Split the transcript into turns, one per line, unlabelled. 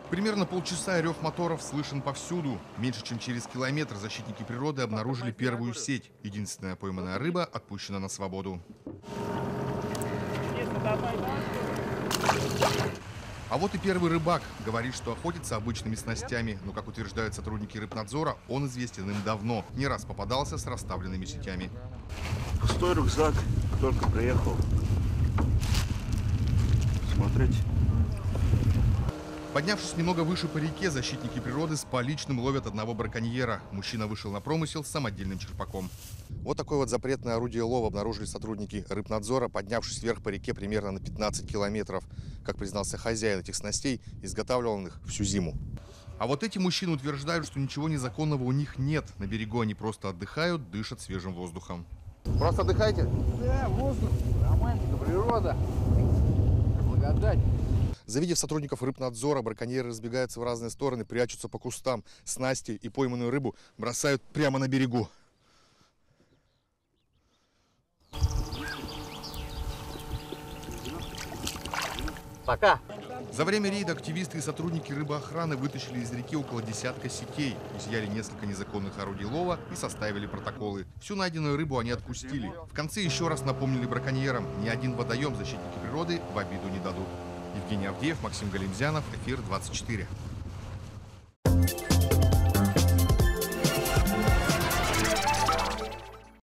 Примерно полчаса, и рев моторов слышен повсюду. Меньше чем через километр защитники природы обнаружили первую сеть. Единственная пойманная рыба отпущена на свободу. А вот и первый рыбак. Говорит, что охотится обычными снастями. Но, как утверждают сотрудники рыбнадзора, он известен им давно. Не раз попадался с расставленными сетями.
Пустой рюкзак, только приехал. Смотрите.
Поднявшись немного выше по реке, защитники природы с поличным ловят одного браконьера. Мужчина вышел на промысел с самодельным черпаком. Вот такое вот запретное орудие лова обнаружили сотрудники рыбнадзора, поднявшись вверх по реке примерно на 15 километров. Как признался хозяин этих снастей, изготавливал он их всю зиму. А вот эти мужчины утверждают, что ничего незаконного у них нет. На берегу они просто отдыхают, дышат свежим воздухом. Просто отдыхайте?
Да, воздух, романтика, природа, благодать.
Завидев сотрудников рыбнадзора, браконьеры разбегаются в разные стороны, прячутся по кустам. Снасти и пойманную рыбу бросают прямо на берегу.
Пока.
За время рейда активисты и сотрудники рыбоохраны вытащили из реки около десятка сетей, изъяли несколько незаконных орудий лова и составили протоколы. Всю найденную рыбу они отпустили. В конце еще раз напомнили браконьерам: ни один водоем защитники природы в обиду не дадут. Евгений Авдеев, Максим Галимзянов, Эфир 24.